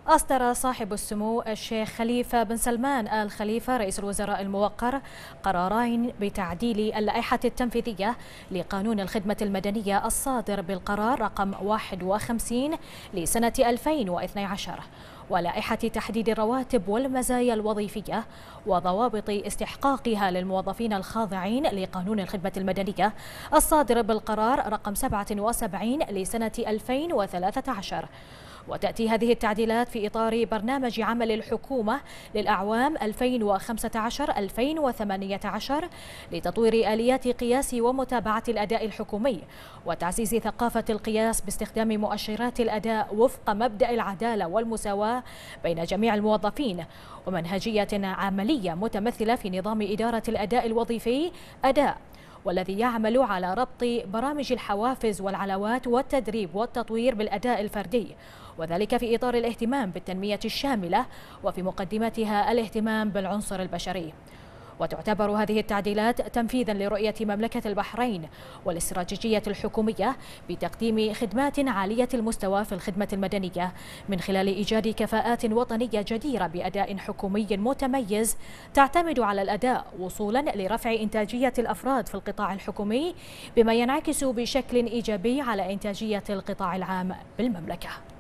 أصدر صاحب السمو الشيخ خليفة بن سلمان آل خليفة رئيس الوزراء الموقر قرارين بتعديل اللائحة التنفيذية لقانون الخدمة المدنية الصادر بالقرار رقم 51 لسنة 2012 ولائحة تحديد الرواتب والمزايا الوظيفية وضوابط استحقاقها للموظفين الخاضعين لقانون الخدمة المدنية الصادر بالقرار رقم 77 لسنة 2013. وتأتي هذه التعديلات في إطار برنامج عمل الحكومة للأعوام 2015-2018 لتطوير آليات قياس ومتابعة الأداء الحكومي وتعزيز ثقافة القياس باستخدام مؤشرات الأداء وفق مبدأ العدالة والمساواة بين جميع الموظفين ومنهجية عملية متمثلة في نظام إدارة الأداء الوظيفي أداء، والذي يعمل على ربط برامج الحوافز والعلاوات والتدريب والتطوير بالأداء الفردي، وذلك في إطار الاهتمام بالتنمية الشاملة وفي مقدمتها الاهتمام بالعنصر البشري. وتعتبر هذه التعديلات تنفيذا لرؤية مملكة البحرين والاستراتيجية الحكومية بتقديم خدمات عالية المستوى في الخدمة المدنية من خلال إيجاد كفاءات وطنية جديرة بأداء حكومي متميز تعتمد على الأداء وصولا لرفع إنتاجية الأفراد في القطاع الحكومي بما ينعكس بشكل إيجابي على إنتاجية القطاع العام بالمملكة.